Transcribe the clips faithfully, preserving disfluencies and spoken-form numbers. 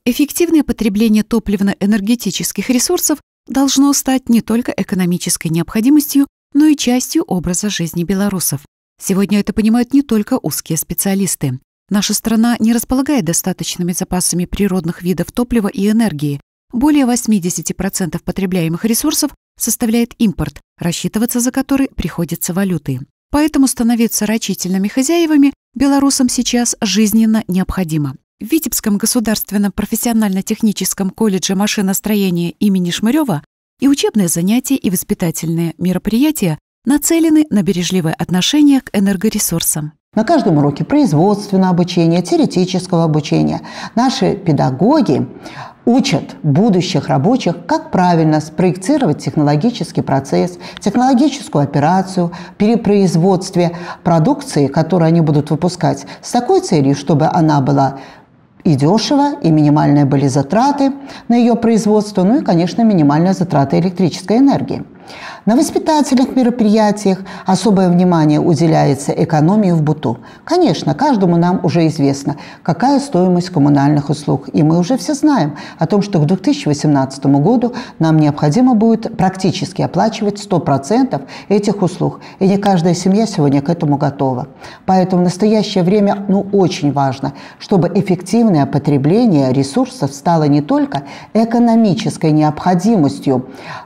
Эффективное потребление топливно-энергетических ресурсов должно стать не только экономической необходимостью, но и частью образа жизни белорусов. Сегодня это понимают не только узкие специалисты. Наша страна не располагает достаточными запасами природных видов топлива и энергии. Более восемьдесят процентов потребляемых ресурсов составляет импорт, рассчитываться за который приходится валютой. Поэтому становиться рачительными хозяевами белорусам сейчас жизненно необходимо. В Витебском государственном профессионально-техническом колледже машиностроения имени Шмырева и учебные занятия, и воспитательные мероприятия нацелены на бережливое отношение к энергоресурсам. На каждом уроке производственного обучения, теоретического обучения наши педагоги учат будущих рабочих, как правильно спроектировать технологический процесс, технологическую операцию при производстве продукции, которую они будут выпускать, с такой целью, чтобы она была и дешево, и минимальные были затраты на ее производство, ну и, конечно, минимальная затрата электрической энергии. На воспитательных мероприятиях особое внимание уделяется экономии в быту. Конечно, каждому нам уже известно, какая стоимость коммунальных услуг. И мы уже все знаем о том, что к две тысячи восемнадцатому году нам необходимо будет практически оплачивать сто процентов этих услуг. И не каждая семья сегодня к этому готова. Поэтому в настоящее время ну, очень важно, чтобы эффективное потребление ресурсов стало не только экономической необходимостью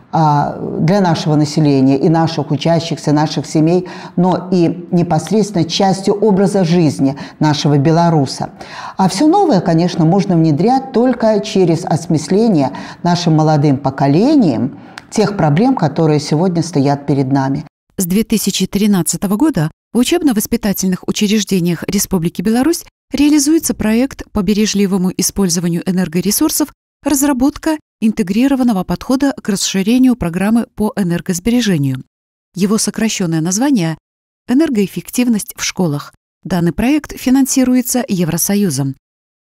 для нашего населения и наших учащихся, наших семей, но и непосредственно частью образа жизни нашего белоруса. А все новое, конечно, можно внедрять только через осмысление нашим молодым поколением тех проблем, которые сегодня стоят перед нами. С две тысячи тринадцатого года в учебно-воспитательных учреждениях Республики Беларусь реализуется проект по бережливому использованию энергоресурсов «Разработка интегрированного подхода к расширению программы по энергосбережению». Его сокращенное название – «Энергоэффективность в школах». Данный проект финансируется Евросоюзом.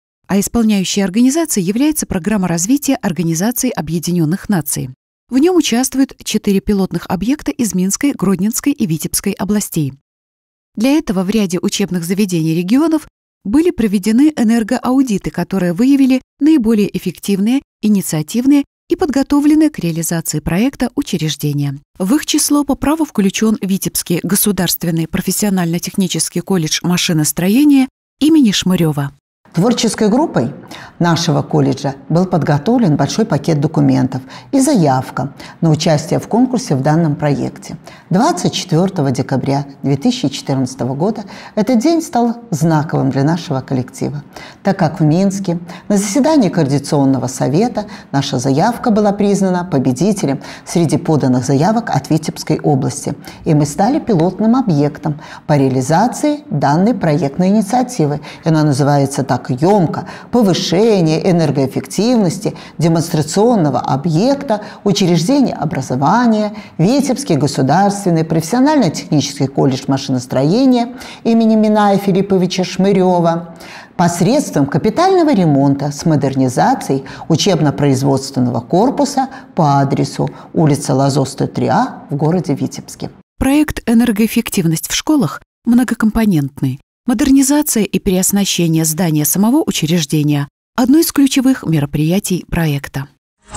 А исполняющей организацией является Программа развития Организации Объединенных Наций. В нем участвуют четыре пилотных объекта из Минской, Гродненской и Витебской областей. Для этого в ряде учебных заведений регионов были проведены энергоаудиты, которые выявили наиболее эффективные, инициативные и подготовленные к реализации проекта учреждения. В их число по праву включен Витебский государственный профессионально-технический колледж машиностроения имени Шмырева. Творческой группой нашего колледжа был подготовлен большой пакет документов и заявка на участие в конкурсе в данном проекте. двадцать четвёртого декабря две тысячи четырнадцатого года этот день стал знаковым для нашего коллектива, так как в Минске на заседании Координационного совета наша заявка была признана победителем среди поданных заявок от Витебской области, и мы стали пилотным объектом по реализации данной проектной инициативы. Она называется так емко «Повышение энергоэффективности демонстрационного объекта учреждения образования Витебский государственный профессионально-технический колледж машиностроения имени Миная Филипповича Шмырева посредством капитального ремонта с модернизацией учебно-производственного корпуса по адресу улица Лазо, сто три А в городе Витебске». Проект «Энергоэффективность в школах» многокомпонентный. Модернизация и переоснащение здания самого учреждения – одно из ключевых мероприятий проекта.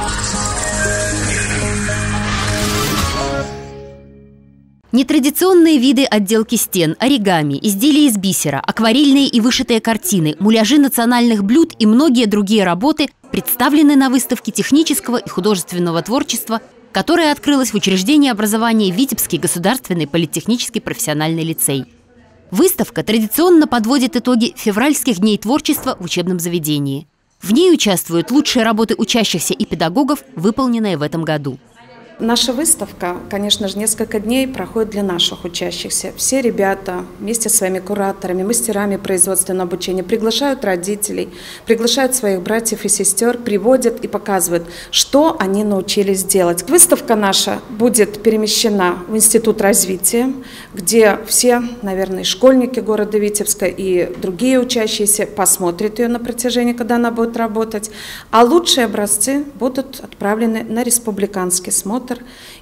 Нетрадиционные виды отделки стен, оригами, изделия из бисера, акварельные и вышитые картины, муляжи национальных блюд и многие другие работы представлены на выставке технического и художественного творчества, которая открылась в учреждении образования Витебский государственный политехнический профессиональный лицей. Выставка традиционно подводит итоги февральских дней творчества в учебном заведении. В ней участвуют лучшие работы учащихся и педагогов, выполненные в этом году. Наша выставка, конечно же, несколько дней проходит для наших учащихся. Все ребята вместе с своими кураторами, мастерами производственного обучения приглашают родителей, приглашают своих братьев и сестер, приводят и показывают, что они научились делать. Выставка наша будет перемещена в Институт развития, где все, наверное, школьники города Витебска и другие учащиеся посмотрят ее на протяжении, когда она будет работать. А лучшие образцы будут отправлены на республиканский смотр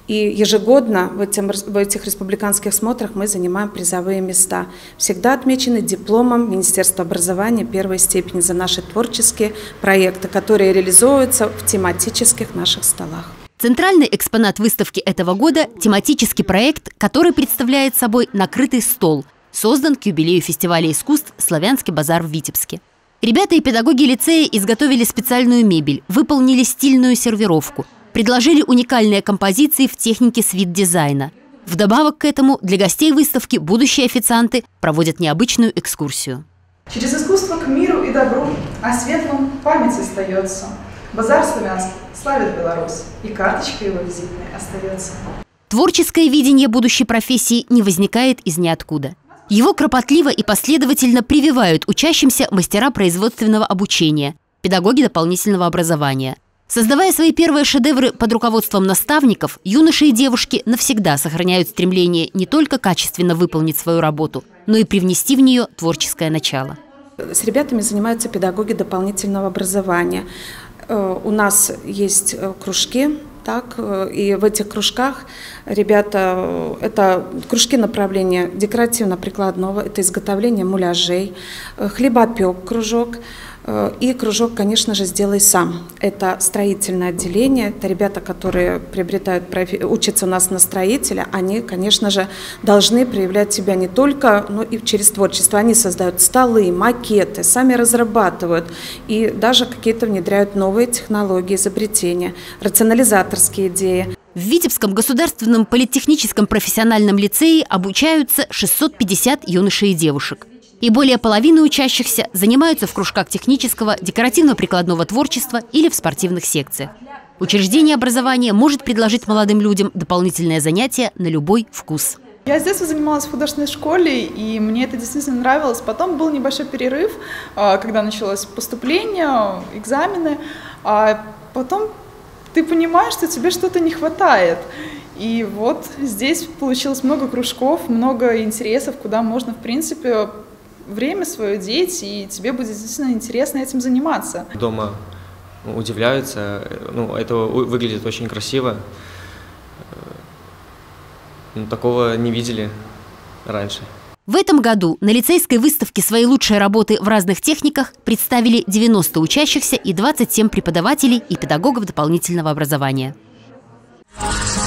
И ежегодно в, этим, в этих республиканских смотрах мы занимаем призовые места. Всегда отмечены дипломом Министерства образования первой степени за наши творческие проекты, которые реализуются в тематических наших столах. Центральный экспонат выставки этого года – тематический проект, который представляет собой накрытый стол, создан к юбилею фестиваля искусств «Славянский базар» в Витебске. Ребята и педагоги лицея изготовили специальную мебель, выполнили стильную сервировку, предложили уникальные композиции в технике свит-дизайна. Вдобавок к этому для гостей выставки будущие официанты проводят необычную экскурсию. Через искусство к миру и добру, о светлом память остается. Базар славянский славит Беларусь, и карточка его визитной остается. Творческое видение будущей профессии не возникает из ниоткуда. Его кропотливо и последовательно прививают учащимся мастера производственного обучения, педагоги дополнительного образования. Создавая свои первые шедевры под руководством наставников, юноши и девушки навсегда сохраняют стремление не только качественно выполнить свою работу, но и привнести в нее творческое начало. С ребятами занимаются педагоги дополнительного образования. У нас есть кружки, так, и в этих кружках ребята, это кружки направления декоративно-прикладного, это изготовление муляжей, хлебопек кружок и кружок, конечно же, «Сделай сам». Это строительное отделение, это ребята, которые приобретают, учатся у нас на строителя, они, конечно же, должны проявлять себя не только, но и через творчество. Они создают столы, макеты, сами разрабатывают и даже какие-то внедряют новые технологии, изобретения, рационализаторские идеи. В Витебском государственном политехническом профессиональном лицее обучаются шестьсот пятьдесят юношей и девушек. И более половины учащихся занимаются в кружках технического, декоративно-прикладного творчества или в спортивных секциях. Учреждение образования может предложить молодым людям дополнительные занятия на любой вкус. Я с детства занималась в художественной школе, и мне это действительно нравилось. Потом был небольшой перерыв, когда началось поступление, экзамены. А потом ты понимаешь, что тебе что-то не хватает. И вот здесь получилось много кружков, много интересов, куда можно, в принципе, время свое деть, и тебе будет действительно интересно этим заниматься. Дома удивляются, ну, это выглядит очень красиво. Ну, такого не видели раньше. В этом году на лицейской выставке свои лучшие работы в разных техниках представили девяносто учащихся и двадцать семь преподавателей и педагогов дополнительного образования.